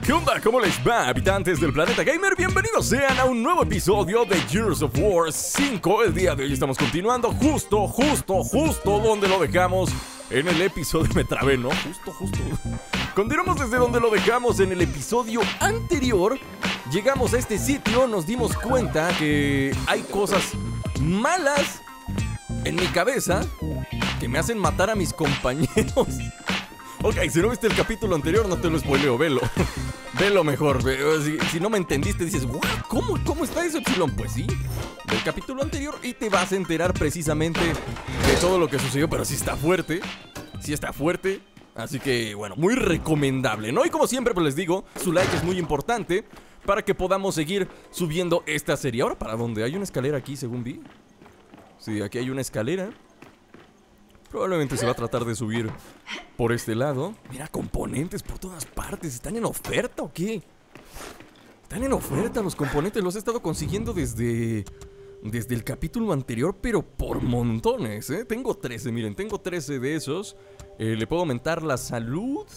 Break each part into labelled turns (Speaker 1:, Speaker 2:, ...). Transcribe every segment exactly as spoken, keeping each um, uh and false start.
Speaker 1: ¿Qué onda? ¿Cómo les va, habitantes del planeta gamer? Bienvenidos sean a un nuevo episodio de Gears of War cinco. El día de hoy estamos continuando justo, justo, justo donde lo dejamos en el episodio... Me trabé, ¿no? Justo, justo. Continuamos desde donde lo dejamos en el episodio anterior. Llegamos a este sitio, nos dimos cuenta que hay cosas malas en mi cabeza que me hacen matar a mis compañeros. Ok, si no viste el capítulo anterior, no te lo spoileo, velo. Velo mejor. Si, si no me entendiste, dices, wow, ¿cómo, ¿cómo está eso, Epsilon? Pues sí, del capítulo anterior y te vas a enterar precisamente de todo lo que sucedió. Pero sí está fuerte, sí está fuerte. Así que, bueno, muy recomendable, ¿no? Y como siempre, pues les digo, su like es muy importante para que podamos seguir subiendo esta serie. Ahora, ¿para dónde? Hay una escalera aquí, según vi. Sí, aquí hay una escalera. Probablemente se va a tratar de subir por este lado. Mira, componentes por todas partes. ¿Están en oferta o qué? Están en oferta los componentes. Los he estado consiguiendo desde... Desde el capítulo anterior, pero por montones, ¿eh? Tengo trece, miren, tengo trece de esos. eh, Le puedo aumentar la salud,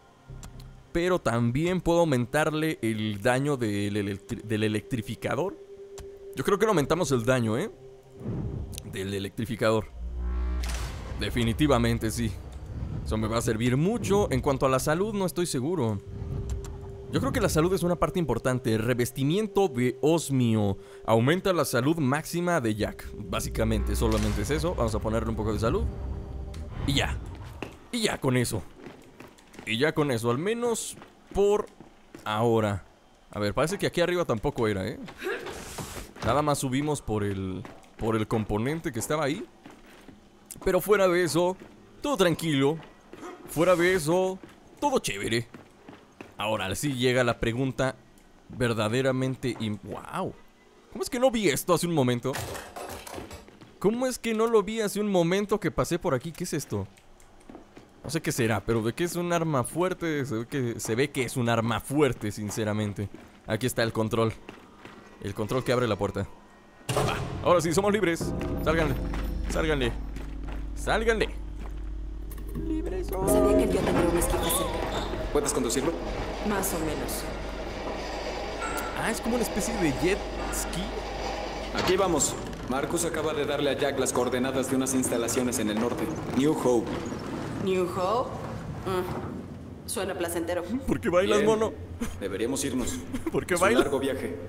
Speaker 1: pero también puedo aumentarle el daño del, electri del electrificador. Yo creo que no aumentamos el daño, ¿eh? Del electrificador. Definitivamente sí. Eso me va a servir mucho. En cuanto a la salud, no estoy seguro. Yo creo que la salud es una parte importante. Revestimiento de osmio. Aumenta la salud máxima de Jack. Básicamente, solamente es eso. Vamos a ponerle un poco de salud. Y ya. Y ya con eso. Y ya con eso. Al menos por ahora. A ver, parece que aquí arriba tampoco era, ¿eh? Nada más subimos por el... Por el componente que estaba ahí. Pero fuera de eso, todo tranquilo. Fuera de eso, todo chévere. Ahora sí llega la pregunta verdaderamente... ¡Wow! ¿Cómo es que no vi esto hace un momento? ¿Cómo es que no lo vi hace un momento que pasé por aquí? ¿Qué es esto? No sé qué será, pero de que es un arma fuerte. Se ve que, se ve que es un arma fuerte, sinceramente. Aquí está el control. El control que abre la puerta. Va, ahora sí, somos libres. Sálganle, sálganle. Sálganle. Libres. Oh.
Speaker 2: Sabía que yo tendría un esquife cerca.
Speaker 3: ¿Puedes conducirlo?
Speaker 2: Más o menos.
Speaker 1: Ah, es como una especie de jet ski.
Speaker 3: Aquí vamos. Marcus acaba de darle a Jack las coordenadas de unas instalaciones en el norte. New Hope.
Speaker 2: New Hope. Mm. Suena placentero.
Speaker 1: ¿Por qué bailas,
Speaker 3: Bien.
Speaker 1: mono?
Speaker 3: Deberíamos irnos.
Speaker 1: ¿Por qué
Speaker 3: Es
Speaker 1: bailas?
Speaker 3: un largo viaje.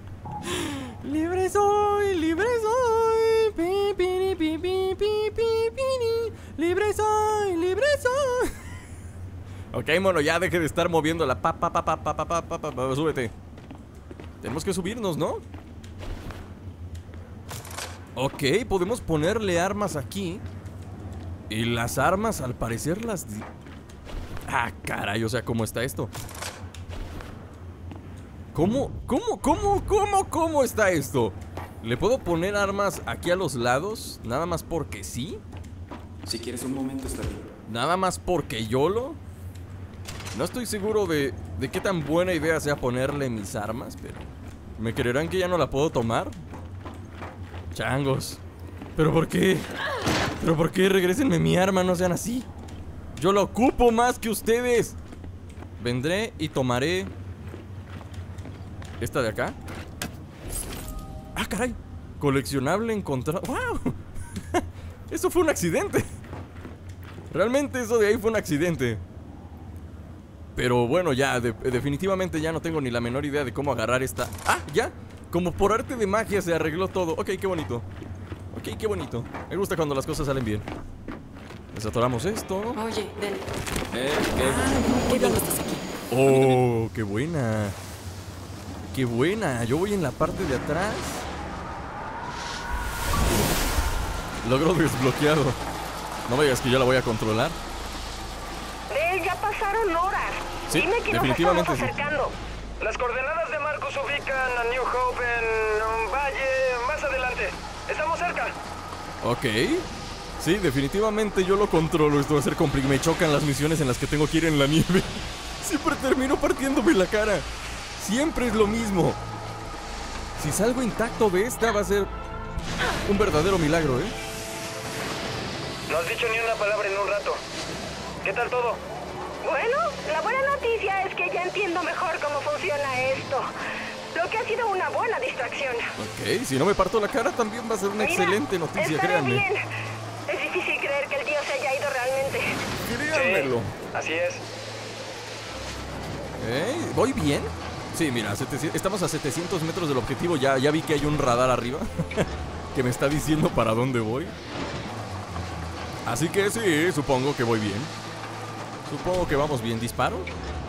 Speaker 1: Libre soy, libre soy. Pi, pi, pi, pi, pi, pi, pi. Libre soy, libre soy. Ok, mono, ya deje de estar moviendo la pa, pa, pa, pa, pa, pa, pa, pa, pa, pa. Súbete. Tenemos que subirnos, ¿no? Ok, podemos ponerle armas aquí. Y las armas, al parecer, las... Ah, caray, o sea, ¿cómo está esto? ¿Cómo? ¿Cómo? ¿Cómo? ¿Cómo? ¿Cómo está esto? ¿Le puedo poner armas aquí a los lados? Nada más porque sí.
Speaker 3: Si quieres un momento, está bien.
Speaker 1: Nada más porque yo lo... No estoy seguro de, de qué tan buena idea sea ponerle mis armas, pero... ¿Me creerán que ya no la puedo tomar? Changos. ¿Pero por qué? ¿Pero por qué? Regrésenme mi arma, no sean así. Yo la ocupo más que ustedes. Vendré y tomaré... ¿Esta de acá? ¡Ah, caray! Coleccionable encontrado. ¡Wow! Eso fue un accidente. Realmente eso de ahí fue un accidente. Pero bueno, ya, de definitivamente ya no tengo ni la menor idea de cómo agarrar esta... ¡Ah, ya! Como por arte de magia se arregló todo. Ok, qué bonito. Ok, qué bonito. Me gusta cuando las cosas salen bien. Desatoramos esto.
Speaker 2: Oye, Den.
Speaker 3: Eh,
Speaker 2: Ah, qué bien que estás aquí.
Speaker 1: ¡Oh, qué buena! ¡Qué buena! Yo voy en la parte de atrás. Logro desbloqueado. No me digas que yo la voy a controlar.
Speaker 4: Del, ya pasaron horas.
Speaker 1: Sí,
Speaker 4: Dime que
Speaker 1: definitivamente
Speaker 4: nos
Speaker 1: sí.
Speaker 4: estamos acercando. Las coordenadas de Marcus ubican a New Hope en un valle más adelante. Estamos cerca.
Speaker 1: Ok. Sí, definitivamente yo lo controlo. Esto va a ser complicado. Me chocan las misiones en las que tengo que ir en la nieve. Siempre termino partiéndome la cara. Siempre es lo mismo. Si salgo intacto de esta va a ser un verdadero milagro, ¿eh?
Speaker 4: No has dicho ni una palabra en un rato. ¿Qué tal todo? Bueno, la buena noticia es que ya entiendo mejor
Speaker 5: funciona esto. Lo que ha sido una buena distracción.
Speaker 1: Ok, si no me parto la cara también va a ser una
Speaker 5: Mira,
Speaker 1: excelente noticia,
Speaker 5: estaré
Speaker 1: créanme.
Speaker 5: bien. Es difícil creer que el tío se haya ido realmente.
Speaker 1: Créanmelo.
Speaker 4: Así es.
Speaker 1: Ok, ¿voy bien? Sí, mira, setecientos estamos a setecientos metros del objetivo. Ya, ya vi que hay un radar arriba que me está diciendo para dónde voy. Así que sí, supongo que voy bien. Supongo que vamos bien. ¿Disparo?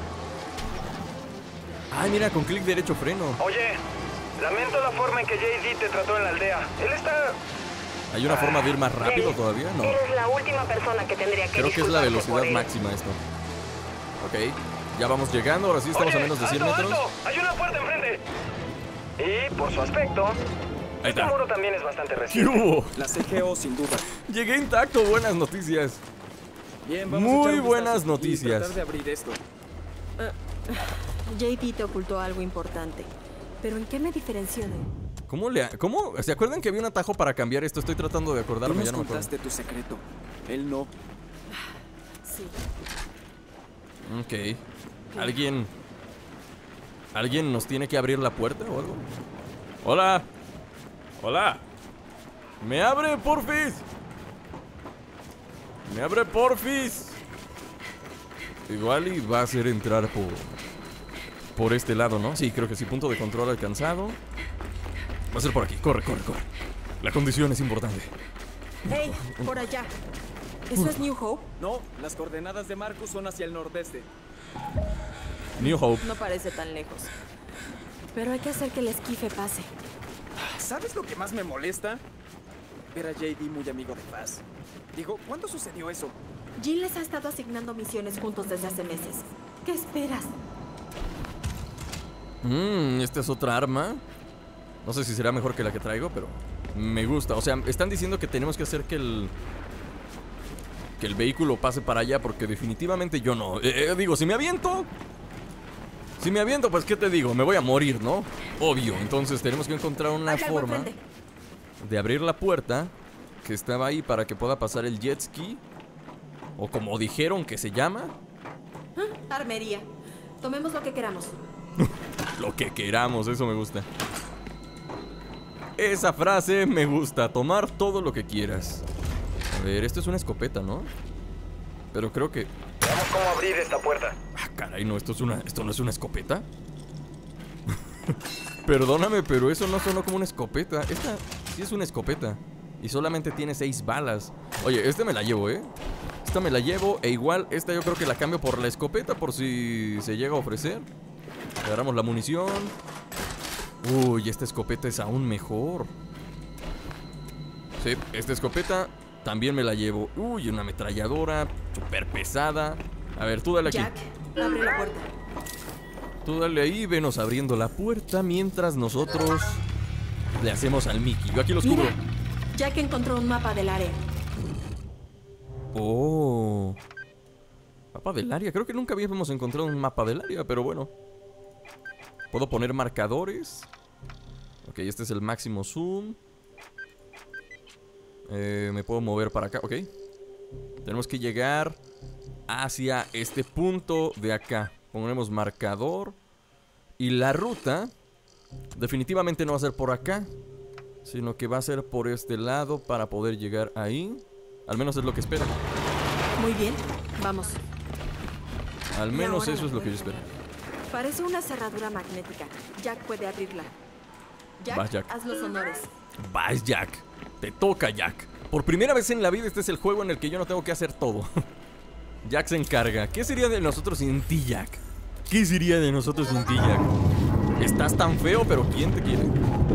Speaker 1: Ay, mira, con clic derecho freno.
Speaker 4: Oye, lamento la forma en que J D te trató en la aldea. Él está...
Speaker 1: ¿Hay una forma de ir más rápido todavía? No.
Speaker 5: Eres la última persona que tendría que
Speaker 1: Creo que es la
Speaker 5: disculparse
Speaker 1: velocidad
Speaker 5: por él.
Speaker 1: máxima esto. Ok, ya vamos llegando. Ahora sí estamos
Speaker 4: Oye,
Speaker 1: a menos de cien
Speaker 4: alto,
Speaker 1: metros.
Speaker 4: alto. Hay una puerta enfrente. Y por su aspecto,
Speaker 1: Ahí
Speaker 4: este
Speaker 1: está.
Speaker 4: muro también es bastante
Speaker 1: ¿Qué
Speaker 4: reciente.
Speaker 1: hubo?
Speaker 3: La C G O sin duda.
Speaker 1: Llegué intacto, buenas noticias.
Speaker 3: Bien,
Speaker 1: Muy
Speaker 3: vamos a echar un vistazo
Speaker 1: buenas
Speaker 3: y
Speaker 1: noticias.
Speaker 3: tratar de abrir esto.
Speaker 2: J D te ocultó algo importante. ¿Pero en qué me diferenció de...?
Speaker 1: ¿Cómo le ha- ¿Cómo? ¿Se acuerdan que había un atajo para cambiar esto? Estoy tratando de
Speaker 3: Tú
Speaker 1: acordarme,
Speaker 3: nos
Speaker 1: ya no me acuerdo.
Speaker 3: contaste tu secreto. Él no.
Speaker 2: Sí.
Speaker 1: Ok. ¿Alguien... ¿Alguien nos tiene que abrir la puerta o algo? ¡Hola! ¡Hola! ¡Me abre, porfis! ¡Me abre, porfis! Igual y va a hacer entrar por... Por este lado, ¿no? Sí, creo que sí. Punto de control alcanzado. Va a ser por aquí. Corre, corre, corre. La condición es importante.
Speaker 2: ¡Hey! Por allá. ¿Eso es New Hope?
Speaker 3: No, las coordenadas de Marcus son hacia el nordeste.
Speaker 1: New Hope.
Speaker 2: No parece tan lejos. Pero hay que hacer que el esquife pase.
Speaker 3: ¿Sabes lo que más me molesta? Ver a J D muy amigo de Paz. Digo, ¿cuándo sucedió eso?
Speaker 2: Jill les ha estado asignando misiones juntos desde hace meses. ¿Qué esperas?
Speaker 1: Mmm, esta es otra arma. No sé si será mejor que la que traigo, pero me gusta. O sea, están diciendo que tenemos que hacer que el... Que el vehículo pase para allá, porque definitivamente yo no. Eh, eh, digo, si me aviento... Si me aviento, pues, ¿qué te digo? Me voy a morir, ¿no? Obvio. Entonces tenemos que encontrar una
Speaker 2: Hay algo
Speaker 1: forma
Speaker 2: enfrente.
Speaker 1: de abrir la puerta que estaba ahí para que pueda pasar el jet ski. O como dijeron que se llama,
Speaker 2: Ah, armería. Tomemos lo que queramos.
Speaker 1: lo que queramos, eso me gusta. Esa frase me gusta, tomar todo lo que quieras. A ver, esto es una escopeta, ¿no? Pero creo que...
Speaker 4: Veamos cómo abrir esta puerta.
Speaker 1: Ah, caray, no, esto es una... ¿Esto no es una escopeta? Perdóname, pero eso no sonó como una escopeta. Esta sí es una escopeta. Y solamente tiene seis balas. Oye, esta me la llevo, ¿eh? Esta me la llevo e igual esta yo creo que la cambio por la escopeta por si se llega a ofrecer. Agarramos la munición. Uy, esta escopeta es aún mejor. Sí, esta escopeta también me la llevo. Uy, una ametralladora súper pesada. A ver, tú dale aquí.
Speaker 2: Jack, abre la puerta.
Speaker 1: Tú dale ahí, venos abriendo la puerta mientras nosotros le hacemos al Mickey. Yo aquí los
Speaker 2: Mira,
Speaker 1: cubro.
Speaker 2: Jack encontró un mapa del área.
Speaker 1: Oh. Mapa del área. Creo que nunca habíamos encontrado un mapa del área, pero bueno. Puedo poner marcadores. Ok, este es el máximo zoom. Eh, me puedo mover para acá, ok. Tenemos que llegar hacia este punto de acá. Ponemos marcador. Y la ruta definitivamente no va a ser por acá, sino que va a ser por este lado para poder llegar ahí. Al menos es lo que espero.
Speaker 2: Muy bien, vamos.
Speaker 1: Al
Speaker 2: Y
Speaker 1: menos
Speaker 2: ahora
Speaker 1: eso
Speaker 2: la
Speaker 1: es lo que yo
Speaker 2: puerta.
Speaker 1: espero.
Speaker 2: Parece una cerradura magnética. Jack puede abrirla. Jack,
Speaker 1: Vas, Jack.
Speaker 2: haz los honores.
Speaker 1: Vas, Jack. Te toca, Jack. Por primera vez en la vida este es el juego en el que yo no tengo que hacer todo. Jack se encarga. ¿Qué sería de nosotros sin ti, Jack? ¿Qué sería de nosotros sin ti, Jack? Estás tan feo, pero ¿quién te quiere?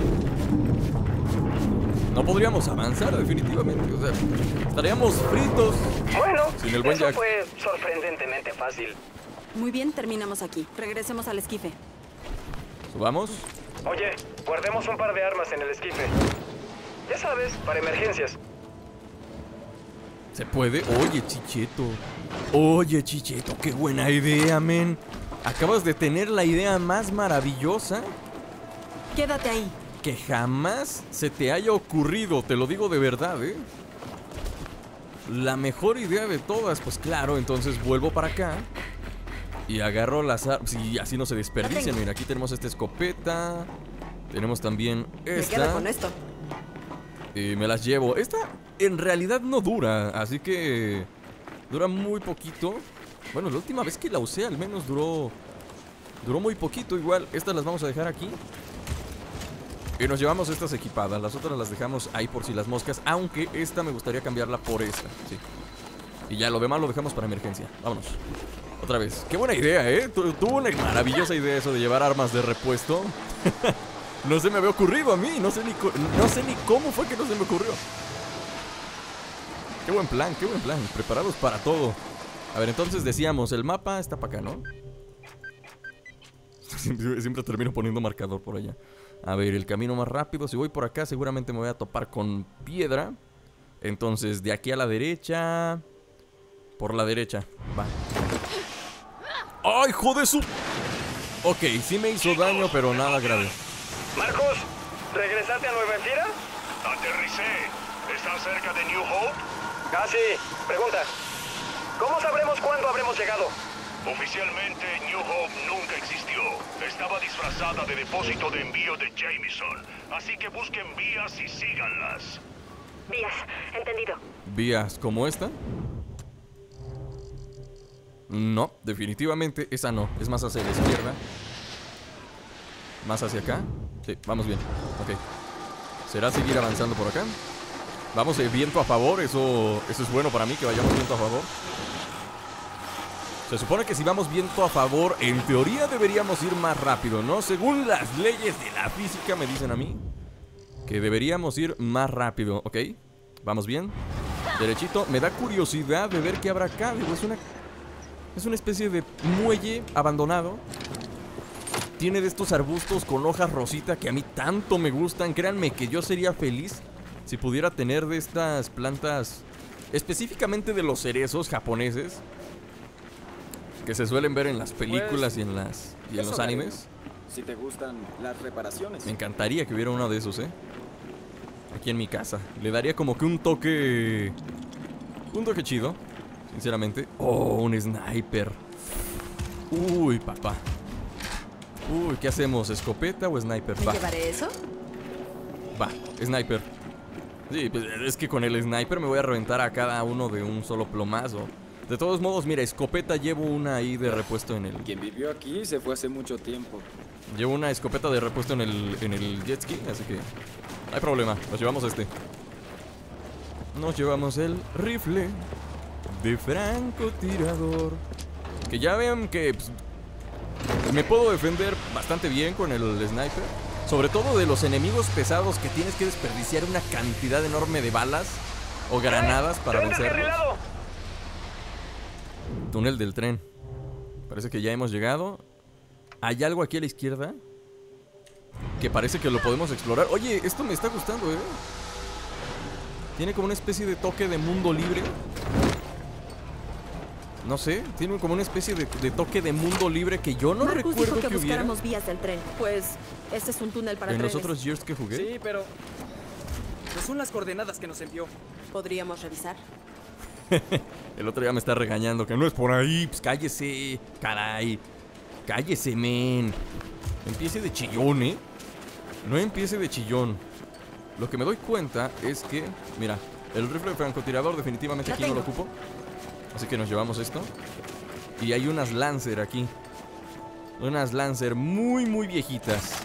Speaker 1: No podríamos avanzar, definitivamente. O sea, estaríamos fritos.
Speaker 4: Bueno,
Speaker 1: Sin el buen
Speaker 4: eso
Speaker 1: Jack.
Speaker 4: fue sorprendentemente fácil.
Speaker 2: Muy bien, terminamos aquí. Regresemos al esquife.
Speaker 1: Subamos.
Speaker 4: Oye, guardemos un par de armas en el esquife. Ya sabes, para emergencias.
Speaker 1: ¿Se puede? Oye, Chicheto. Oye, Chicheto, qué buena idea, men. Acabas de tener la idea más maravillosa
Speaker 2: Quédate ahí.
Speaker 1: que jamás se te haya ocurrido. Te lo digo de verdad, ¿eh? La mejor idea de todas. Pues claro, entonces vuelvo para acá. Y agarro las armas. Y así no se desperdician. Mira, aquí tenemos esta escopeta. Tenemos también esta.
Speaker 2: Me quedo con esto.
Speaker 1: Y me las llevo. Esta en realidad no dura, así que dura muy poquito. Bueno, la última vez que la usé al menos duró Duró muy poquito. Igual, estas las vamos a dejar aquí. Y nos llevamos estas equipadas. Las otras las dejamos ahí por si las moscas. Aunque esta me gustaría cambiarla por esta, sí. Y ya lo demás lo dejamos para emergencia. Vámonos. Otra vez. Qué buena idea, ¿eh? Tu- Tuvo una maravillosa idea eso de llevar armas de repuesto. No se me había ocurrido a mí. No sé, ni no sé ni cómo fue que no se me ocurrió. Qué buen plan, qué buen plan. Preparados para todo. A ver, entonces decíamos, el mapa está para acá, ¿no? Siempre, siempre termino poniendo marcador por allá. A ver, el camino más rápido. Si voy por acá seguramente me voy a topar con piedra. Entonces, de aquí a la derecha. Por la derecha, va. ¡Ay, joder su! Ok, sí me hizo daño, pero nada grave.
Speaker 4: Marcus, ¿regresaste a Nueva Empira?
Speaker 6: Aterricé. ¿Estás cerca de New Hope?
Speaker 4: Ah, sí. Pregunta. ¿Cómo sabremos cuándo habremos llegado?
Speaker 6: Oficialmente, New Hope nunca existió. Estaba disfrazada de depósito de envío de Jameson. Así que busquen vías y síganlas.
Speaker 5: Vías, entendido.
Speaker 1: ¿Vías como esta? No, definitivamente esa no. Es más hacia la izquierda. Más hacia acá. Sí, vamos bien. Ok. ¿Será seguir avanzando por acá? Vamos de viento a favor. Eso, eso es bueno para mí, que vayamos viento a favor. Se supone que si vamos viento a favor, en teoría deberíamos ir más rápido, ¿no? Según las leyes de la física me dicen a mí que deberíamos ir más rápido, ¿ok? Vamos bien. Derechito. Me da curiosidad de ver qué habrá acá. Digo, es una... Es una especie de muelle abandonado. Tiene de estos arbustos con hojas rosita que a mí tanto me gustan. Créanme que yo sería feliz si pudiera tener de estas plantas, específicamente de los cerezos japoneses, que se suelen ver en las películas, pues, y en las y en los animes.
Speaker 3: Si te gustan las reparaciones.
Speaker 1: Me encantaría que hubiera uno de esos, ¿eh? Aquí en mi casa. Le daría como que un toque... Un toque chido, sinceramente. Oh, un sniper. Uy, papá. Uy, ¿qué hacemos? ¿Escopeta o sniper?
Speaker 2: ¿Me
Speaker 1: Va,
Speaker 2: llevaré eso?
Speaker 1: va, sniper. Sí, pues es que con el sniper me voy a reventar a cada uno de un solo plomazo. De todos modos, mira, escopeta llevo una ahí de repuesto en el...
Speaker 3: Quien vivió aquí se fue hace mucho tiempo.
Speaker 1: Llevo una escopeta de repuesto en el, en el jet ski, así que... No hay problema, nos llevamos este. Nos llevamos el rifle de francotirador. Que ya ven que... Pues, me puedo defender bastante bien con el sniper. Sobre todo de los enemigos pesados que tienes que desperdiciar una cantidad enorme de balas o granadas para
Speaker 4: ¡Tren
Speaker 1: vencerlos.
Speaker 4: descarrilado!
Speaker 1: Túnel del tren. Parece que ya hemos llegado. Hay algo aquí a la izquierda que parece que lo podemos explorar. Oye, esto me está gustando, ¿eh? Tiene como una especie de toque de mundo libre. No sé, tiene como una especie de, de toque de mundo libre que yo no
Speaker 2: Marcus
Speaker 1: recuerdo
Speaker 2: dijo que,
Speaker 1: que hubiera
Speaker 2: buscáramos vías del tren. Pues, este es un túnel para
Speaker 1: en
Speaker 2: trenes.
Speaker 1: los otros years que jugué.
Speaker 3: Sí, pero... no son las coordenadas que nos envió.
Speaker 2: ¿Podríamos revisar?
Speaker 1: El otro día me está regañando que no es por ahí. Pues cállese, caray. Cállese, men. Empiece de chillón, ¿eh? No empiece de chillón. Lo que me doy cuenta es que... Mira, el rifle de francotirador definitivamente
Speaker 2: Lo
Speaker 1: aquí no lo
Speaker 2: tengo.
Speaker 1: ocupo. Así que nos llevamos esto. Y hay unas Lancer aquí. Unas Lancer muy, muy viejitas.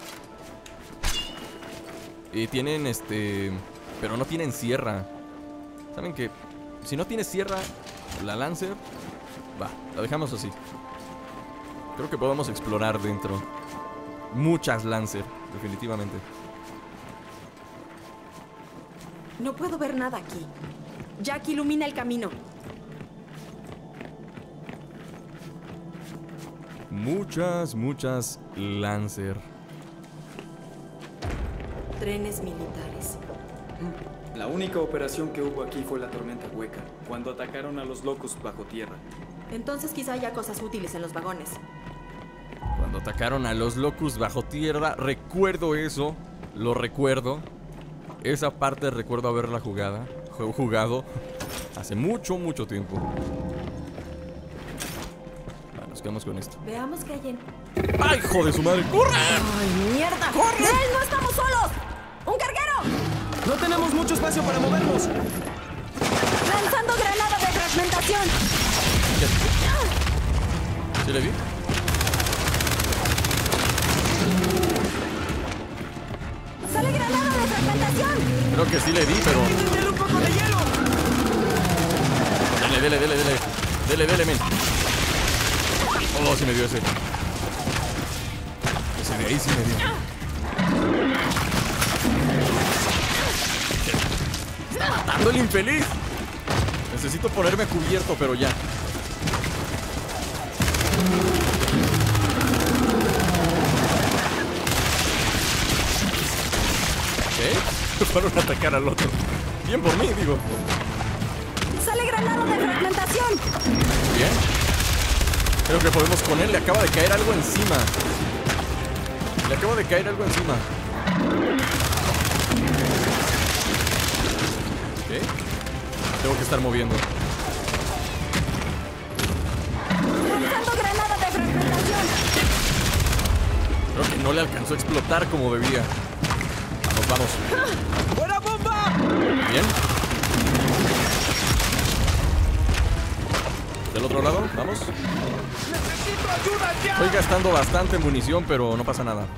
Speaker 1: Y tienen este... Pero no tienen sierra. ¿Saben qué? Si no tiene sierra, la Lancer... Va, la dejamos así. Creo que podemos explorar dentro. Muchas Lancer, definitivamente.
Speaker 2: No puedo ver nada aquí. Jack, ilumina el camino.
Speaker 1: Muchas, muchas Lancer.
Speaker 2: Trenes militares.
Speaker 3: La única operación que hubo aquí fue la tormenta hueca, cuando atacaron a los locos bajo tierra.
Speaker 2: Entonces quizá haya cosas útiles en los vagones.
Speaker 1: Cuando atacaron a los Locust bajo tierra, recuerdo eso. Lo recuerdo. Esa parte recuerdo haberla jugada, jugado hace mucho, mucho tiempo. Bueno, quedamos con esto.
Speaker 2: Veamos qué hay en...
Speaker 1: ¡Ay, hijo de su madre! ¡Corre!
Speaker 2: ¡Ay, mierda!
Speaker 1: ¡Corre!
Speaker 2: ¡Nel, no estamos solos! ¡Un carguero!
Speaker 3: No tenemos mucho espacio para movernos.
Speaker 2: ¡Lanzando granada de fragmentación!
Speaker 1: ¿Sí le vi?
Speaker 2: ¡Sale granada de fragmentación!
Speaker 1: Creo que sí le vi, pero...
Speaker 3: ¡Dale un poco de hielo!
Speaker 1: Dele, dele, dele, dele. Dele, dele, men. Oh, sí me dio ese. Ese de ahí sí me dio. ¡Está matando el infeliz! Necesito ponerme cubierto, pero ya. ¿Qué? Fueron a atacar al otro. Bien por mí, digo.
Speaker 2: ¡Sale granada de fragmentación!
Speaker 1: Bien. Creo que podemos con él. Le acaba de caer algo encima. Le acaba de caer algo encima. ¿Qué? Tengo que estar moviendo.
Speaker 2: ¡Lanzando granada de fragmentación!
Speaker 1: Creo que no le alcanzó a explotar como debía. Vamos, vamos.
Speaker 3: ¡Buena bomba!
Speaker 1: Bien. Del otro lado, vamos.
Speaker 3: ¡Necesito ayuda ya!
Speaker 1: Estoy gastando bastante munición, pero no pasa nada.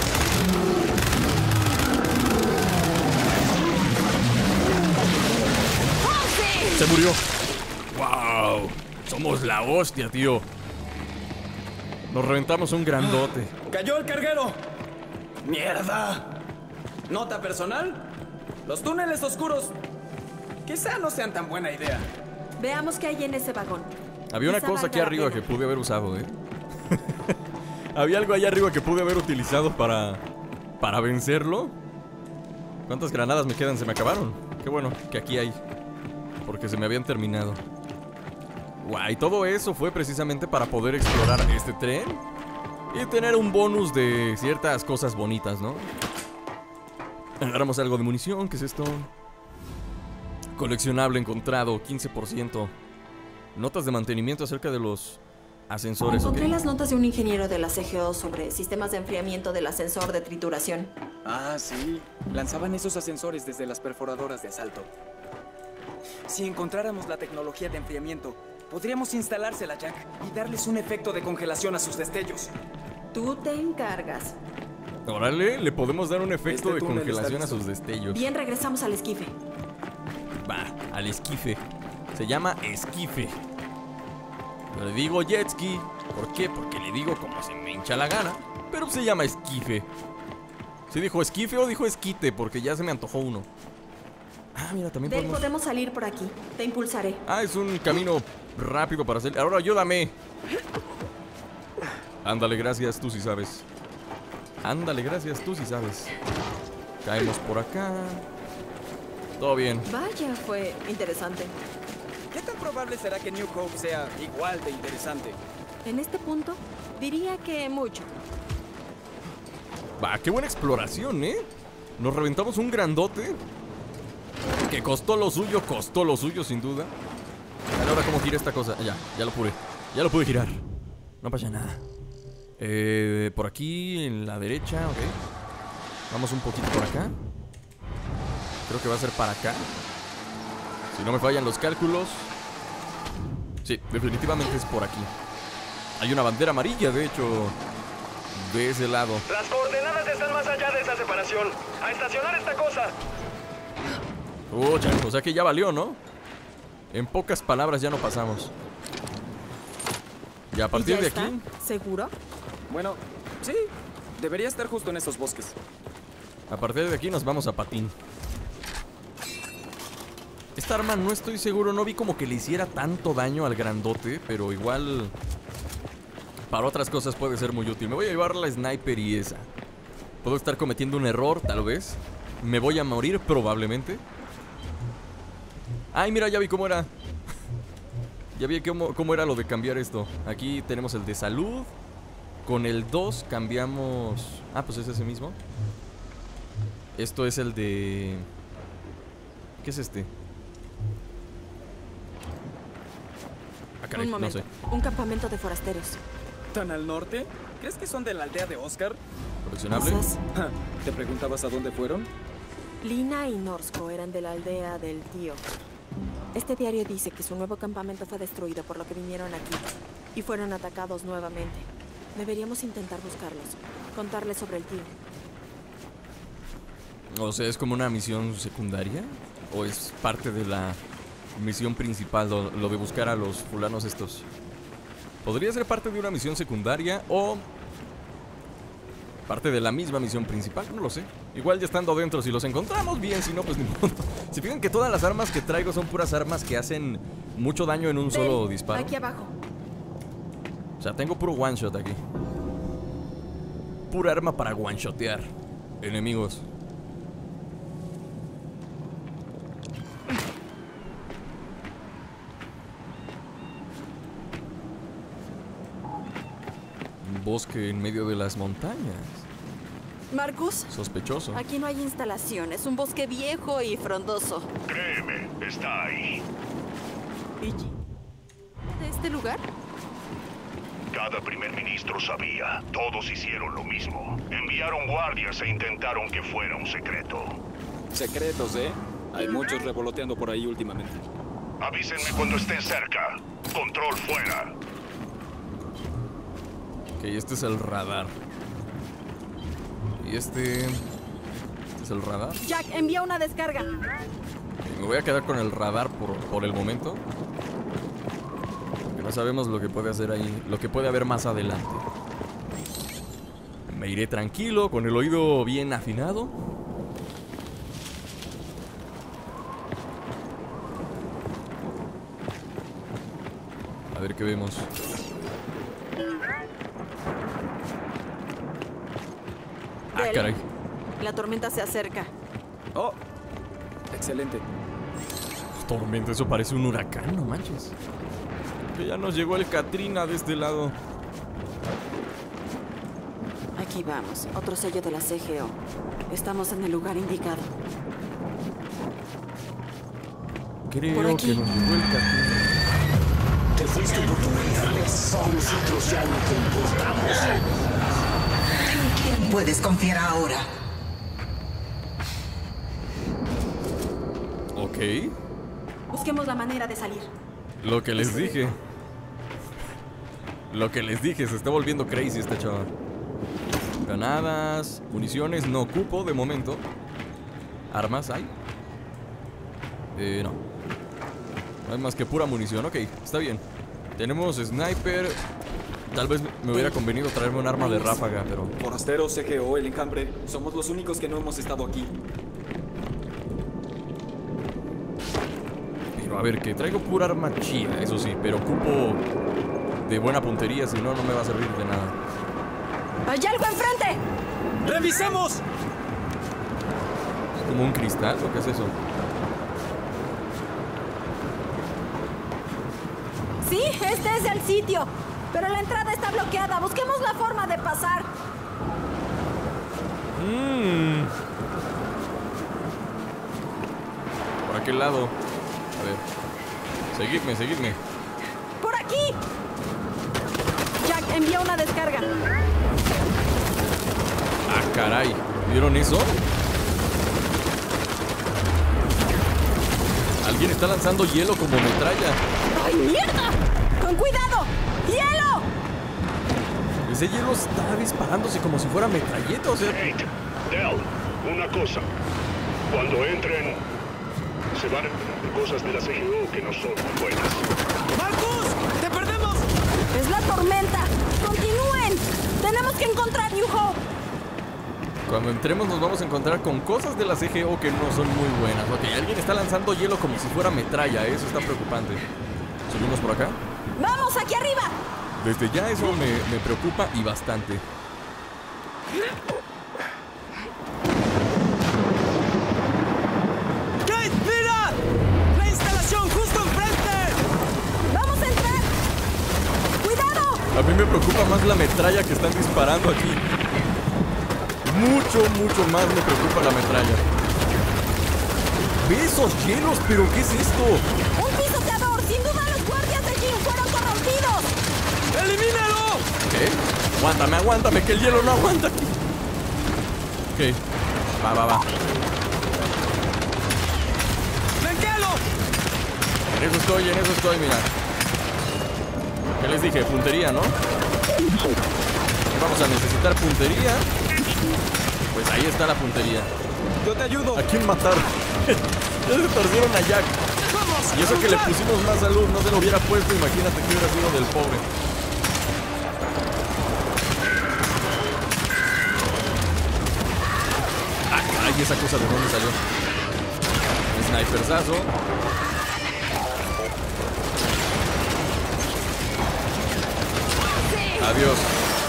Speaker 1: Se murió. ¡Wow! Somos la hostia, tío. Nos reventamos un grandote.
Speaker 3: ¡Cayó el carguero! ¡Mierda! ¿Nota personal? Los túneles oscuros quizá no sean tan buena idea.
Speaker 2: Veamos qué hay en ese vagón.
Speaker 1: Había una
Speaker 2: Quizá
Speaker 1: cosa
Speaker 2: valga
Speaker 1: aquí
Speaker 2: la
Speaker 1: arriba que
Speaker 2: pena.
Speaker 1: pude haber usado, ¿eh? Había algo allá arriba que pude haber utilizado para... Para vencerlo. ¿Cuántas granadas me quedan? Se me acabaron. Qué bueno que aquí hay. Porque se me habían terminado. Guay, todo eso fue precisamente para poder explorar este tren y tener un bonus de ciertas cosas bonitas, ¿no? Agarramos algo de munición, ¿qué es esto? Coleccionable encontrado, quince por ciento. Notas de mantenimiento acerca de los ascensores, ¿ok?
Speaker 2: Encontré las notas de un ingeniero de la C G O sobre sistemas de enfriamiento del ascensor de trituración.
Speaker 3: Ah, sí. Lanzaban esos ascensores desde las perforadoras de asalto. Si encontráramos la tecnología de enfriamiento, podríamos instalársela, Jack, y darles un efecto de congelación a sus destellos.
Speaker 2: Tú te encargas.
Speaker 1: Órale, le podemos dar un efecto
Speaker 3: Este
Speaker 1: de
Speaker 3: túnel
Speaker 1: congelación a
Speaker 3: está
Speaker 1: sus destellos.
Speaker 2: Bien, regresamos al esquife.
Speaker 1: Va, al esquife. Se llama esquife. Yo le digo jet ski. ¿Por qué? Porque le digo como se me hincha la gana. Pero se llama esquife. ¿Sí dijo esquife o dijo esquite? Porque ya se me antojó uno. Ah, mira, también
Speaker 2: Dale,
Speaker 1: podemos...
Speaker 2: podemos salir por aquí. Te impulsaré.
Speaker 1: Ah, es un camino rápido para hacer... Ahora ayúdame. Ándale, gracias, tú sí sabes. Ándale, gracias, tú sí sabes. Caemos por acá. Todo bien.
Speaker 2: Vaya, fue interesante.
Speaker 3: ¿Qué tan probable será que New Hope sea igual de interesante?
Speaker 2: En este punto, diría que mucho.
Speaker 1: Va, qué buena exploración, ¿eh? Nos reventamos un grandote que costó lo suyo, costó lo suyo sin duda. A ver ahora cómo gira esta cosa. Ya, ya lo pude. Ya lo pude girar. No pasa nada. Eh, por aquí, en la derecha, ok. Vamos un poquito por acá. Creo que va a ser para acá. Si no me fallan los cálculos. Sí, definitivamente es por aquí. Hay una bandera amarilla, de hecho, de ese lado.
Speaker 4: Las coordenadas están más allá de esa separación. ¡A estacionar esta cosa!
Speaker 1: Oh, ya, o sea que ya valió, ¿no? En pocas palabras ya no pasamos. Y a partir
Speaker 2: ¿Y ya
Speaker 1: de
Speaker 2: está?
Speaker 1: aquí,
Speaker 2: ¿Seguro?
Speaker 3: Bueno, sí. Debería estar justo en esos bosques.
Speaker 1: a partir de aquí nos vamos a patín. Esta arma no estoy seguro, no vi como que le hiciera tanto daño al grandote, pero igual para otras cosas puede ser muy útil. Me voy a llevar la sniper y esa. Puedo estar cometiendo un error, tal vez. Me voy a morir, probablemente. Ay, mira, ya vi cómo era. Ya vi cómo, cómo era lo de cambiar esto. Aquí tenemos el de salud. Con el dos cambiamos... Ah, pues es ese mismo. Esto es el de... ¿Qué es este? Ah, caray,
Speaker 2: Un momento.
Speaker 1: no sé.
Speaker 2: Un campamento de forasteros.
Speaker 3: ¿Tan al norte? ¿Crees que son de la aldea de Oscar?
Speaker 1: ¿Coleccionable?
Speaker 2: Quizás.
Speaker 3: ¿Te preguntabas a dónde fueron?
Speaker 2: Lina y Norsko eran de la aldea del tío. Este diario dice que su nuevo campamento fue destruido, por lo que vinieron aquí. Y fueron atacados nuevamente. Deberíamos intentar buscarlos. Contarles sobre el tío.
Speaker 1: O sea, ¿es como una misión secundaria? ¿O es parte de la misión principal, lo, lo de buscar a los fulanos estos? Podría ser parte de una misión secundaria o parte de la misma misión principal, no lo sé. Igual ya estando dentro, si los encontramos bien, si no, pues ni modo. Si fijan que todas las armas que traigo son puras armas que hacen mucho daño en un solo
Speaker 2: Ven,
Speaker 1: disparo.
Speaker 2: aquí abajo.
Speaker 1: O sea, tengo puro one shot aquí. Pura arma para one shotear enemigos. Un bosque en medio de las montañas.
Speaker 2: Marcus,
Speaker 1: Sospechoso.
Speaker 2: aquí no hay instalaciones. Un bosque viejo y frondoso.
Speaker 6: Créeme, está ahí.
Speaker 2: Pidgey. ¿De este lugar?
Speaker 6: Cada primer ministro sabía. Todos hicieron lo mismo. Enviaron guardias e intentaron que fuera un secreto.
Speaker 3: Secretos, ¿eh? Hay muchos revoloteando por ahí últimamente.
Speaker 6: Avísenme cuando estén cerca. Control fuera.
Speaker 1: Ok, este es el radar. Y este... ¿Este es el radar?
Speaker 2: Jack, envía una descarga.
Speaker 1: Ok, me voy a quedar con el radar por, por el momento. Porque no sabemos lo que puede hacer ahí. Lo que puede haber más adelante. Me iré tranquilo, con el oído bien afinado. A ver qué vemos. Ah,
Speaker 2: Del.
Speaker 1: caray.
Speaker 2: La tormenta se acerca.
Speaker 3: ¡Oh! Excelente.
Speaker 1: Tormenta, eso parece un huracán, no manches. Que ya nos llegó el Katrina de este lado.
Speaker 2: Aquí vamos. Otro sello de la C G O. Estamos en el lugar indicado.
Speaker 1: Creo
Speaker 2: Por aquí.
Speaker 1: que nos llegó el Katrina.
Speaker 7: Te fuiste por tu mente. Nosotros ya no te importamos. ¿En quién puedes confiar ahora?
Speaker 1: Ok.
Speaker 2: Busquemos la manera de salir.
Speaker 1: Lo que les dije. Lo que les dije, se está volviendo crazy este chaval. Granadas, municiones, no ocupo de momento. ¿Armas hay? Eh, no. No hay más que pura munición, ok, está bien. Tenemos sniper. Tal vez me hubiera convenido traerme un arma de ráfaga, pero...
Speaker 3: Forasteros, C G O, el enjambre. Somos los únicos que no hemos estado aquí.
Speaker 1: Pero a ver, que traigo pura arma chida, eso sí. Pero ocupo de buena puntería, si no, no me va a servir de nada.
Speaker 2: ¡Hay algo enfrente!
Speaker 3: ¡Revisemos!
Speaker 1: ¿Es como un cristal o qué es eso?
Speaker 2: Sí, este es el sitio. Pero la entrada está bloqueada. Busquemos la forma de pasar.
Speaker 1: Mmm. ¿Por aquel lado? A ver. Seguidme, seguidme.
Speaker 2: ¡Por aquí! Jack, envía una descarga.
Speaker 1: Ah, caray. ¿Vieron eso? Alguien está lanzando hielo como metralla.
Speaker 2: ¡Ay, mierda! ¡Con cuidado! ¡Hielo!
Speaker 1: Ese hielo está disparándose como si fuera metralleta, o sea...
Speaker 6: Kate, Del, una cosa. Cuando entren, se van a enterar de cosas de la C G O que no son muy buenas.
Speaker 3: ¡Marcus! ¡Te perdemos!
Speaker 2: ¡Es la tormenta! ¡Continúen! ¡Tenemos que encontrar New Hope!
Speaker 1: Cuando entremos nos vamos a encontrar con cosas de la C G O que no son muy buenas. Ok, alguien está lanzando hielo como si fuera metralla, eso está preocupante. ¿Subimos por acá?
Speaker 2: ¡Vamos, aquí arriba!
Speaker 1: Desde ya eso me, me preocupa y bastante.
Speaker 3: ¡Kate, mira! ¡La instalación justo enfrente!
Speaker 2: ¡Vamos a entrar! ¡Cuidado!
Speaker 1: A mí me preocupa más la metralla que están disparando aquí. Mucho, mucho más me preocupa la metralla. ¡Ve esos hielos! ¿Pero qué es esto?
Speaker 2: ¡Un pisoteador! ¡Sin duda los guardias de Jim fueron corrompidos!
Speaker 3: ¡Elimínalo!
Speaker 1: ¿Qué? Aguántame, aguántame, que el hielo no aguanta aquí. Ok. Va, va, va.
Speaker 3: ¡Blanquealo!
Speaker 1: En eso estoy, en eso estoy, mira. ¿Qué les dije? Puntería, ¿no? Vamos a necesitar puntería. Pues ahí está la puntería.
Speaker 3: Yo te ayudo.
Speaker 1: ¿A quién matar? Ya se torcieron a Jack. Y eso que le pusimos más salud, no se lo hubiera puesto, imagínate que hubiera sido del pobre. Ay, esa cosa de dónde salió. Snipersazo. Adiós.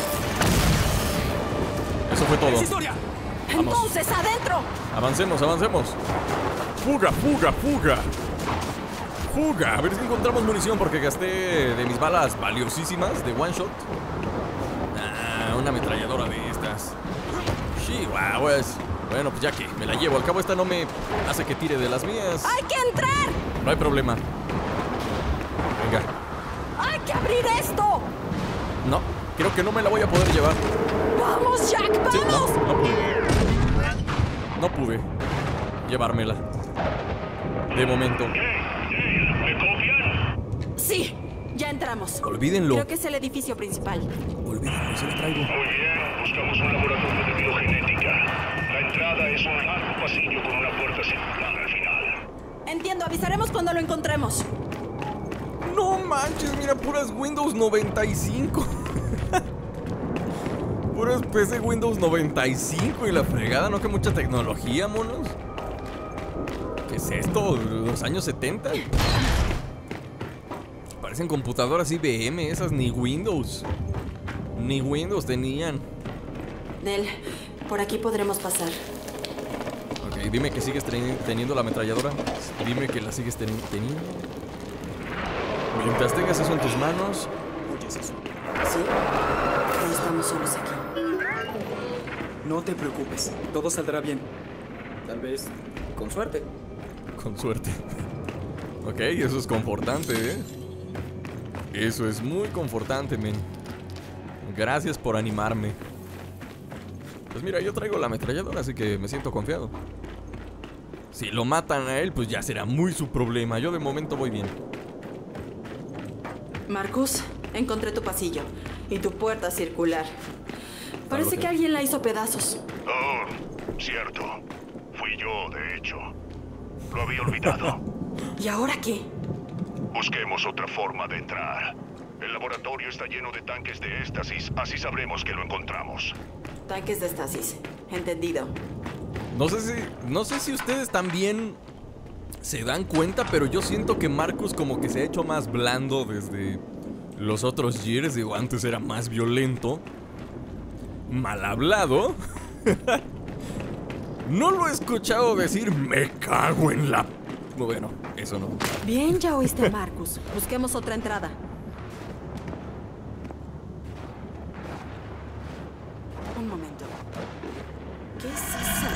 Speaker 1: Eso fue todo. Vamos.
Speaker 2: Entonces, adentro.
Speaker 1: Avancemos, avancemos. Fuga, fuga, fuga. Fuga. A ver si encontramos munición porque gasté de mis balas valiosísimas de one shot. Ah, una ametralladora de estas. Chihuahuas. Bueno, pues ya que me la llevo. Al cabo esta no me hace que tire de las mías.
Speaker 2: ¡Hay que entrar!
Speaker 1: No hay problema. Venga.
Speaker 2: ¡Hay que abrir esto!
Speaker 1: No, creo que no me la voy a poder llevar.
Speaker 2: ¡Vamos, Jack! ¡Vamos!
Speaker 1: Sí, no, no pude. No pude llevármela. De momento.
Speaker 6: ¿Me confian?
Speaker 2: Sí, ya entramos.
Speaker 1: Olvídenlo.
Speaker 2: Creo que es el edificio principal.
Speaker 1: Olvídenlo, se lo traigo.
Speaker 6: Muy bien, buscamos un laboratorio de biogenética. La entrada es un largo pasillo con una puerta circular al final.
Speaker 2: Entiendo, avisaremos cuando lo encontremos.
Speaker 1: No manches, mira, puras Windows noventa y cinco. Puras P C Windows noventa y cinco y la fregada, ¿no? Que mucha tecnología, monos. ¿Qué es esto? ¿Los años setenta? Parecen computadoras I B M esas, ni Windows. Ni Windows tenían.
Speaker 2: Nel, por aquí podremos pasar.
Speaker 1: Ok, dime que sigues teniendo la ametralladora. Dime que la sigues ten teniendo. Mientras tengas eso en tus manos.
Speaker 3: ¿Oyes eso?
Speaker 2: Sí, no estamos solos aquí.
Speaker 3: No te preocupes, todo saldrá bien. Tal vez con suerte.
Speaker 1: Con suerte. Ok, eso es confortante, ¿eh? Eso es muy confortante, men. Gracias por animarme. Pues mira, yo traigo la ametralladora, así que me siento confiado. Si lo matan a él, pues ya será muy su problema. Yo de momento voy bien.
Speaker 2: Marcus, encontré tu pasillo y tu puerta circular. Parece que alguien la hizo pedazos.
Speaker 6: Oh, cierto. Fui yo, de hecho. Lo había olvidado.
Speaker 2: ¿Y ahora qué?
Speaker 6: Busquemos otra forma de entrar. El laboratorio está lleno de tanques de éstasis, así sabremos que lo encontramos.
Speaker 2: Tanques de estasis. Entendido.
Speaker 1: No sé si, no sé si ustedes también se dan cuenta, pero yo siento que Marcus como que se ha hecho más blando desde los otros Gears. Digo, antes era más violento, mal hablado. No lo he escuchado decir me cago en la... Bueno, eso no.
Speaker 2: Bien, ya oíste, Marcus. Busquemos otra entrada. Un momento. ¿Qué es eso?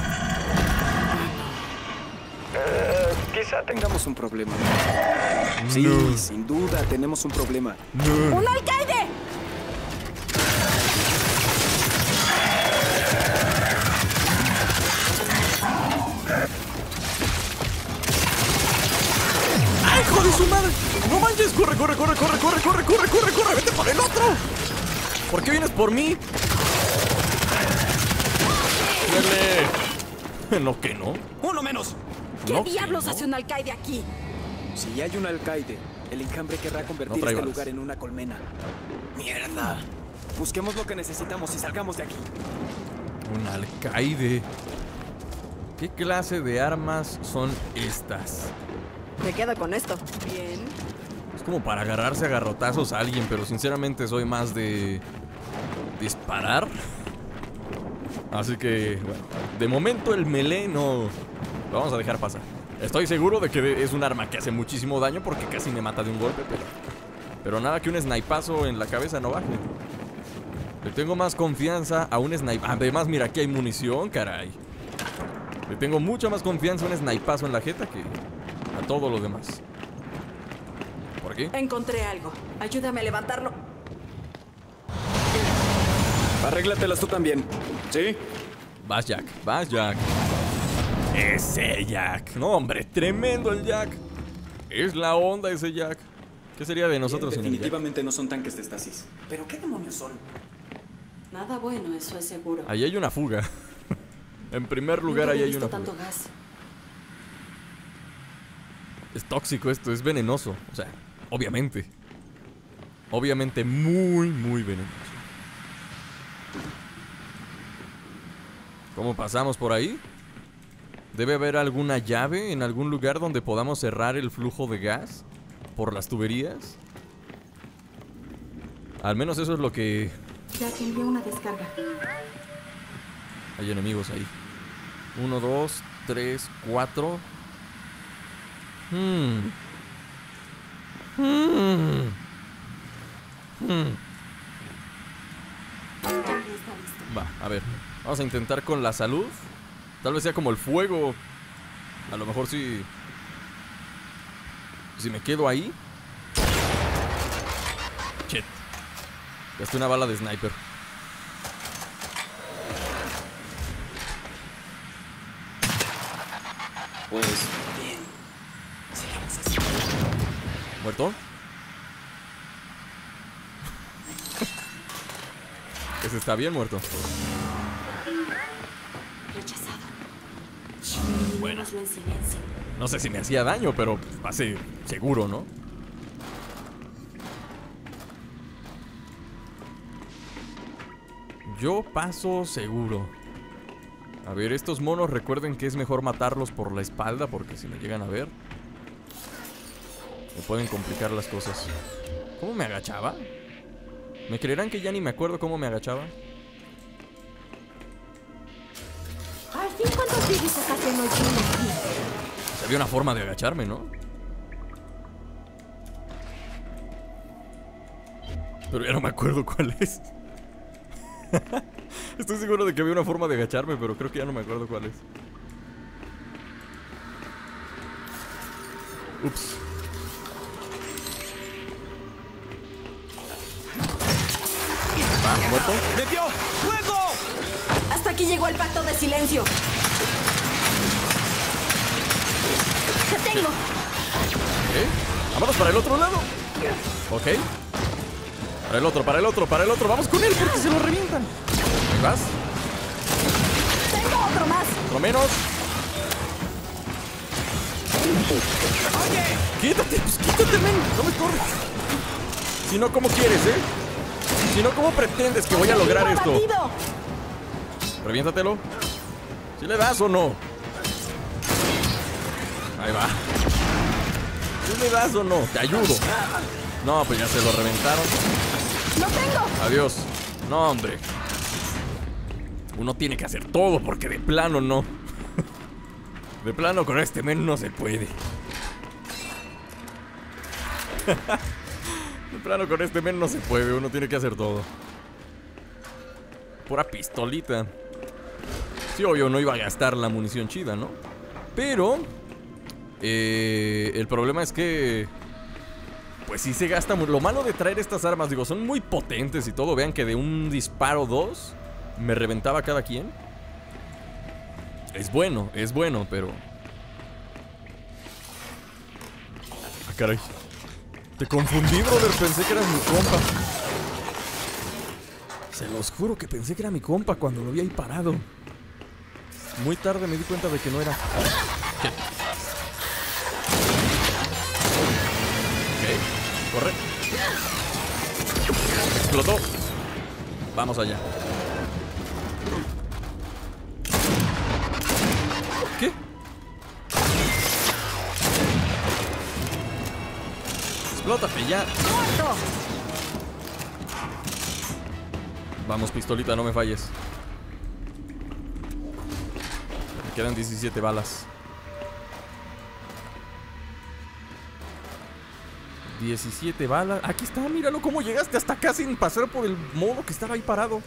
Speaker 3: Eh, quizá tengamos un problema. Sí,
Speaker 1: No.
Speaker 3: sin duda tenemos un problema.
Speaker 1: No.
Speaker 2: ¡Un alcaide!
Speaker 1: ¡Ay, hijo de su madre! ¡No manches! ¡Corre, corre, corre, corre, corre, corre, corre, corre, corre! ¡Vete por el otro! ¿Por qué vienes por mí? ¡Dale! No, que no.
Speaker 3: ¡Uno menos!
Speaker 2: ¿Qué
Speaker 1: No, que
Speaker 2: diablos
Speaker 1: no.
Speaker 2: hace un alcaide aquí?
Speaker 3: Si hay un alcaide, el enjambre querrá convertir
Speaker 1: No trae
Speaker 3: este
Speaker 1: balas.
Speaker 3: lugar en una colmena. ¡Mierda! Busquemos lo que necesitamos y salgamos de aquí.
Speaker 1: Un alcaide. ¿Qué clase de armas son estas?
Speaker 2: Me quedo con esto. Bien.
Speaker 1: Es como para agarrarse a garrotazos a alguien, pero sinceramente soy más de disparar. Así que, bueno, de momento el melee no lo vamos a dejar pasar. Estoy seguro de que es un arma que hace muchísimo daño porque casi me mata de un golpe, pero, pero nada que un snipazo en la cabeza no baje. Le tengo más confianza a un snipe. Además, mira, aquí hay munición, caray. Le tengo mucha más confianza a un snipazo en la jeta que a todo lo demás. ¿Por aquí?
Speaker 2: Encontré algo. Ayúdame a levantarlo.
Speaker 3: Arréglatelas tú también, ¿sí?
Speaker 1: Vas, Jack, vas, Jack. Ese Jack. No, hombre, tremendo el Jack. Es la onda ese Jack. ¿Qué sería de nosotros sin el Jack?
Speaker 3: Definitivamente no son tanques de estasis. ¿Pero qué demonios son?
Speaker 2: Nada bueno, eso es seguro.
Speaker 1: Ahí hay una fuga. En primer lugar, ahí hay una fuga.
Speaker 2: Tanto gas.
Speaker 1: Es tóxico esto, es venenoso. O sea, obviamente. Obviamente muy, muy venenoso. ¿Cómo pasamos por ahí? ¿Debe haber alguna llave en algún lugar donde podamos cerrar el flujo de gas por las tuberías? Al menos eso es lo que...
Speaker 2: Ya que envió una descarga.
Speaker 1: Hay enemigos ahí. Uno, dos, tres, cuatro. Hmm. Hmm. Hmm. Va, a ver. Vamos a intentar con la salud. Tal vez sea como el fuego. A lo mejor si... Si me quedo ahí. Shit. Gasté una bala de sniper.
Speaker 3: Pues bien. Sigamos así.
Speaker 1: ¿Muerto? Ese está bien muerto.
Speaker 2: Rechazado.
Speaker 1: Bueno.
Speaker 2: En silencio.
Speaker 1: No sé si me hacía daño, pero pasé seguro, ¿no? Yo paso seguro. A ver, estos monos recuerden que es mejor matarlos por la espalda, porque si me llegan a ver me pueden complicar las cosas. ¿Cómo me agachaba? ¿Me creerán que ya ni me acuerdo cómo me agachaba?
Speaker 2: Al fin, ¿cuántos vídeos estás haciendo aquí?
Speaker 1: Pues había una forma de agacharme, ¿no? Pero ya no me acuerdo cuál es. Estoy seguro de que había una forma de agacharme, pero creo que ya no me acuerdo cuál es. Ups. Va, muerto.
Speaker 3: ¡Me dio! ¡Fuego!
Speaker 2: Hasta aquí llegó el pacto de silencio. ¡Te tengo!
Speaker 1: Ok. Vámonos para el otro lado. Ok. Para el otro, para el otro, para el otro. Vamos con él porque se lo revientan. Ahí vas.
Speaker 2: Tengo otro más.
Speaker 1: Otro menos.
Speaker 3: ¡Oye!
Speaker 1: Quítate, pues quítate, men. No me corres. Si no, ¿cómo quieres, eh? Si no, ¿cómo pretendes que voy a lograr esto?
Speaker 2: Bandido.
Speaker 1: Reviéntatelo. ¿Si le das o no? Ahí va. ¿Si le das o no? Te ayudo. No, pues ya se lo reventaron.
Speaker 2: ¡Lo tengo!
Speaker 1: Adiós. No, hombre. Uno tiene que hacer todo porque de plano no. De plano con este men no se puede. De plano con este men no se puede. Uno tiene que hacer todo. Pura pistolita. Sí, obvio, no iba a gastar la munición chida, ¿no? Pero eh, el problema es que pues sí se gasta. Lo malo de traer estas armas, digo, son muy potentes y todo. Vean que de un disparo dos me reventaba cada quien. Es bueno, es bueno, pero... Ah, caray. Te confundí, brother. Pensé que eras mi compa. Se los juro que pensé que era mi compa cuando lo vi ahí parado. Muy tarde me di cuenta de que no era. ¿Qué? Ok, corre. Explotó. Vamos allá. ¿Qué? Explótate ya. Vamos, pistolita, no me falles. Me quedan diecisiete balas. diecisiete balas. Aquí está, míralo cómo llegaste hasta acá sin pasar por el modo que estaba ahí parado.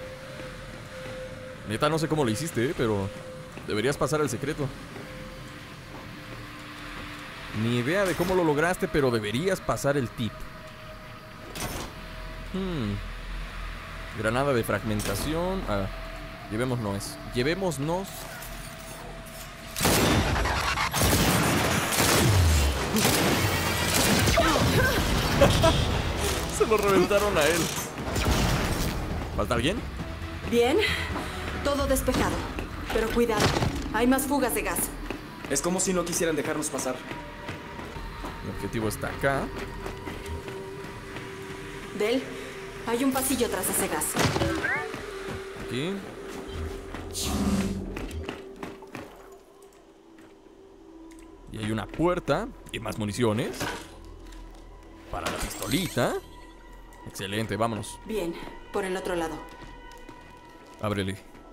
Speaker 1: Neta, no sé cómo lo hiciste, ¿eh? Pero deberías pasar el secreto. Ni idea de cómo lo lograste, pero deberías pasar el tip. Hmm. Granada de fragmentación. Ah, llevémonos. Llevémonos. Se lo reventaron a él. ¿Falta alguien?
Speaker 2: Bien, todo despejado. Pero cuidado, hay más fugas de gas.
Speaker 3: Es como si no quisieran dejarnos pasar.
Speaker 1: El objetivo está acá.
Speaker 2: Del, hay un pasillo tras ese gas.
Speaker 1: Aquí. Y hay una puerta y más municiones. Para la pistolita. Excelente, vámonos.
Speaker 2: Bien, por el otro lado.
Speaker 1: Ábrele.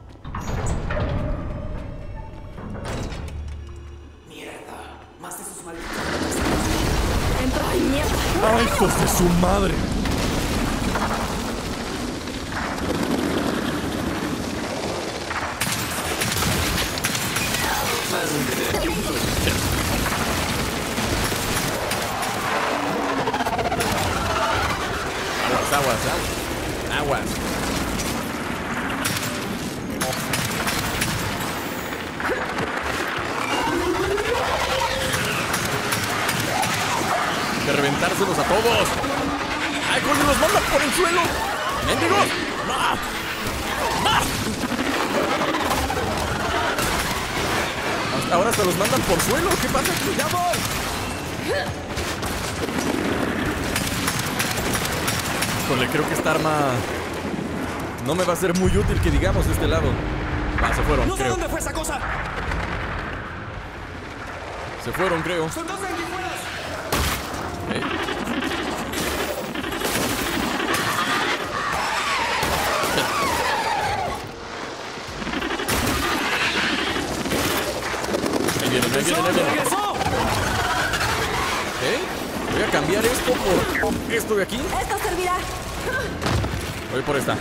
Speaker 3: Mierda, más de sus malditos.
Speaker 2: ¡Entra! ¡Ay, mierda!
Speaker 1: ¡Ay, hijos de su madre! Aguas, aguas, ¿eh? Aguas. De reventárselos a todos. ¡Ay, coño, los mandan por el suelo! ¡Mendigos! ¡No! ¡No! Hasta ahora se los mandan por suelo. ¿Qué pasa aquí? ¡Ya voy! Híjole, creo que esta arma no me va a ser muy útil, que digamos, de este lado. Ah, se fueron,
Speaker 3: No sé
Speaker 1: creo.
Speaker 3: dónde fue esa cosa.
Speaker 1: Se fueron, creo.
Speaker 3: Son dos sanguijuelas.
Speaker 1: ¿Eh? Ahí vienen, ahí vienen, ahí vienen.
Speaker 3: ¡Regresó!
Speaker 1: ¿Eh? Voy a cambiar esto por esto de aquí.
Speaker 2: ¡Esto servirá!
Speaker 1: Voy por esta. Va.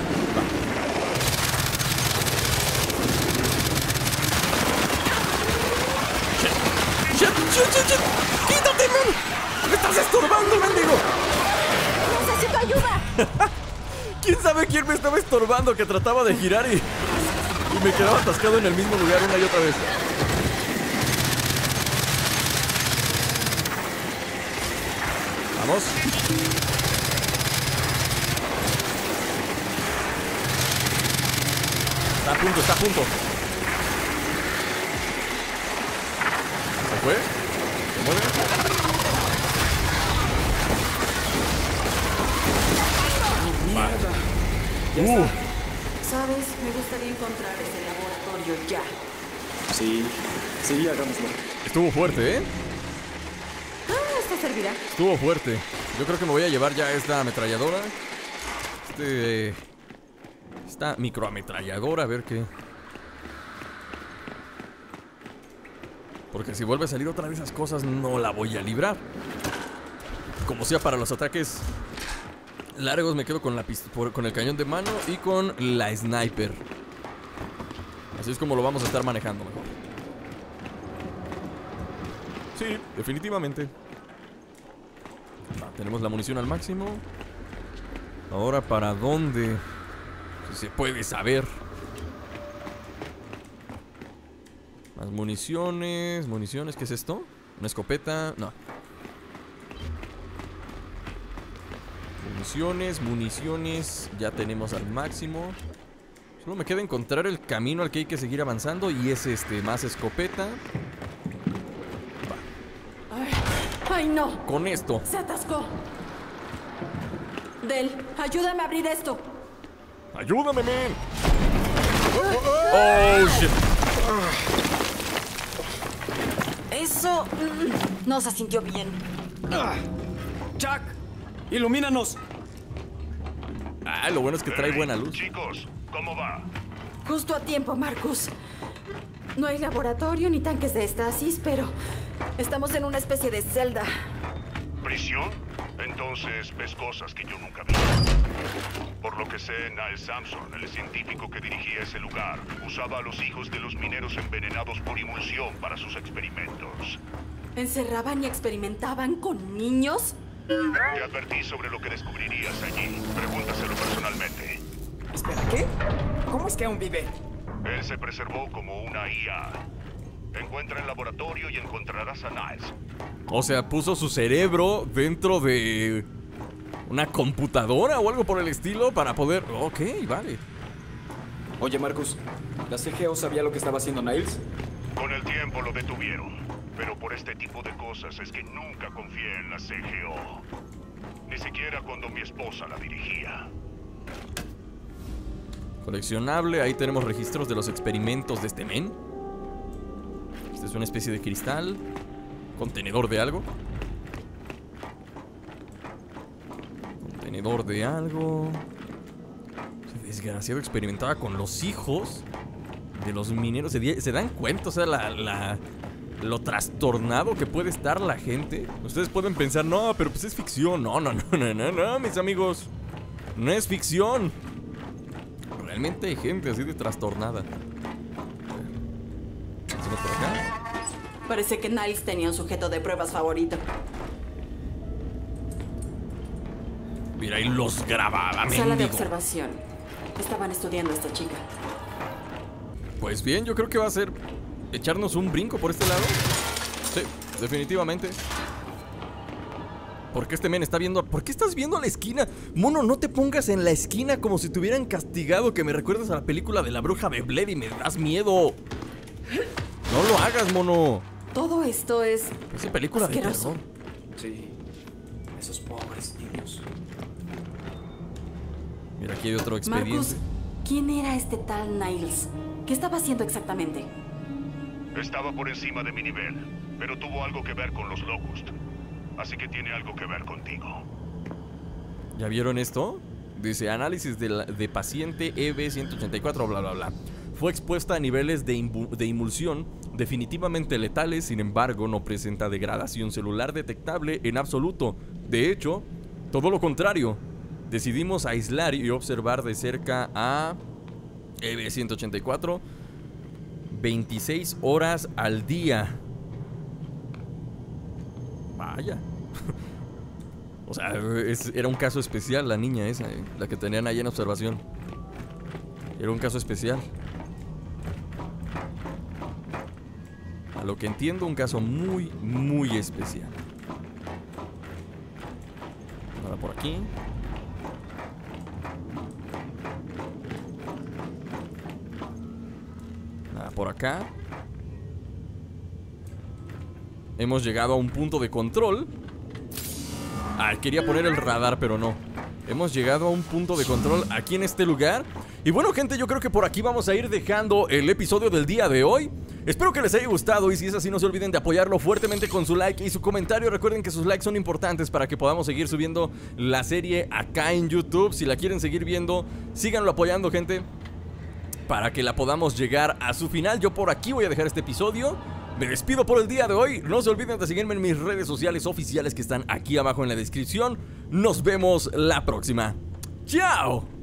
Speaker 1: Shit, shit, shit, shit. ¡Quítate, man! ¡Me estás estorbando, mendigo!
Speaker 2: ¡Necesito ayuda!
Speaker 1: ¿Quién sabe quién me estaba estorbando? Que trataba de girar y, y me quedaba atascado en el mismo lugar una y otra vez. Vamos. Está a punto, está a punto. ¿Se fue? ¿Se mueve?
Speaker 3: Mierda.
Speaker 1: Uh,
Speaker 2: ¿Sabes? Me gustaría encontrar ese laboratorio ya.
Speaker 3: Sí, sí, hagámoslo.
Speaker 1: estuvo fuerte, ¿eh?
Speaker 2: Ah, esto servirá.
Speaker 1: Estuvo fuerte. Yo creo que me voy a llevar ya esta ametralladora. Este... Esta microametralladora, a ver qué... Porque si vuelve a salir otra de esas cosas, no la voy a librar. Como sea, para los ataques largos me quedo con, la pist- por- con el cañón de mano y con la sniper. Así es como lo vamos a estar manejando mejor. Sí, definitivamente. Va, tenemos la munición al máximo. Ahora, ¿para dónde? Si se puede saber. Más municiones. Municiones, ¿qué es esto? ¿Una escopeta? No. Municiones, municiones. Ya tenemos al máximo. Solo me queda encontrar el camino al que hay que seguir avanzando. Y es este, más escopeta.
Speaker 2: Ay, ay, no.
Speaker 1: Con esto.
Speaker 2: Se atascó. Del, ayúdame a abrir esto.
Speaker 1: ¡Ayúdame, men! ¡Oh, shit!
Speaker 2: Eso mm, no se sintió bien.
Speaker 3: Ah. ¡Chuck! ¡Ilumínanos!
Speaker 1: Ah, lo bueno es que trae
Speaker 6: Hey,
Speaker 1: buena luz.
Speaker 6: Chicos, ¿cómo va?
Speaker 2: Justo a tiempo, Marcus. No hay laboratorio ni tanques de estasis, pero estamos en una especie de celda.
Speaker 6: ¿Prisión? Entonces ves cosas que yo nunca vi. Por lo que sé, Niall Samson, el científico que dirigía ese lugar, usaba a los hijos de los mineros envenenados por emulsión para sus experimentos.
Speaker 2: ¿Encerraban y experimentaban con niños?
Speaker 6: Te advertí sobre lo que descubrirías allí. Pregúntaselo personalmente.
Speaker 3: Espera, ¿qué? ¿Cómo es que aún vive?
Speaker 6: Él se preservó como una I A. Encuentra el laboratorio y encontrarás a Niles.
Speaker 1: O sea, puso su cerebro dentro de una computadora o algo por el estilo para poder... Ok, vale.
Speaker 3: Oye, Marcus, ¿la C G O sabía lo que estaba haciendo Niles?
Speaker 6: Con el tiempo lo detuvieron. Pero por este tipo de cosas es que nunca confié en la C G O. Ni siquiera cuando mi esposa la dirigía.
Speaker 1: Coleccionable, ahí tenemos registros de los experimentos de este men. Este es una especie de cristal. Contenedor de algo. Contenedor de algo. Ese desgraciado experimentaba con los hijos de los mineros. ¿Se, ¿se dan cuenta? O sea, la, la, lo trastornado que puede estar la gente. Ustedes pueden pensar, no, pero pues es ficción. No, no, no, no, no, no, mis amigos. No es ficción. Realmente hay gente así de trastornada. ¿Hacemos por acá?
Speaker 8: Parece que Niles tenía un sujeto de pruebas favorito.
Speaker 1: Mira, y los grababa,
Speaker 8: Sala de
Speaker 1: mendigo.
Speaker 8: observación. Estaban estudiando a esta chica.
Speaker 1: Pues bien, yo creo que va a ser echarnos un brinco por este lado. Sí, definitivamente. ¿Por qué este men está viendo? ¿Por qué estás viendo a la esquina? Mono, no te pongas en la esquina como si te hubieran castigado. Que me recuerdas a la película de la bruja de Blair y me das miedo. No lo hagas, mono.
Speaker 8: Todo esto es...
Speaker 1: Esa película
Speaker 8: asqueroso.
Speaker 1: de terror.
Speaker 3: Sí, esos pobres niños.
Speaker 1: Mira, aquí hay otro expediente.
Speaker 8: Marcus, ¿quién era este tal Niles? ¿Qué estaba haciendo exactamente?
Speaker 6: Estaba por encima de mi nivel, pero tuvo algo que ver con los Locust. Así que tiene algo que ver contigo.
Speaker 1: ¿Ya vieron esto? Dice, análisis de, la, de paciente E B ciento ochenta y cuatro, bla, bla, bla. Fue expuesta a niveles de, de emulsión definitivamente letales, sin embargo, no presenta degradación celular detectable en absoluto. De hecho, todo lo contrario. Decidimos aislar y observar de cerca a E B ciento ochenta y cuatro veintiséis horas al día. Vaya. O sea, es, era un caso especial la niña esa, eh, la que tenían ahí en observación. Era un caso especial. A lo que entiendo, un caso muy, muy especial. Ahora por aquí. Nada por acá. Hemos llegado a un punto de control. Ah, quería poner el radar, pero no. Hemos llegado a un punto de control aquí en este lugar. Y bueno, gente, yo creo que por aquí vamos a ir dejando el episodio del día de hoy. Espero que les haya gustado y si es así, no se olviden de apoyarlo fuertemente con su like y su comentario. Recuerden que sus likes son importantes para que podamos seguir subiendo la serie acá en YouTube. Si la quieren seguir viendo, síganlo apoyando, gente, para que la podamos llegar a su final. Yo por aquí voy a dejar este episodio. Me despido por el día de hoy. No se olviden de seguirme en mis redes sociales oficiales que están aquí abajo en la descripción. Nos vemos la próxima. ¡Chao!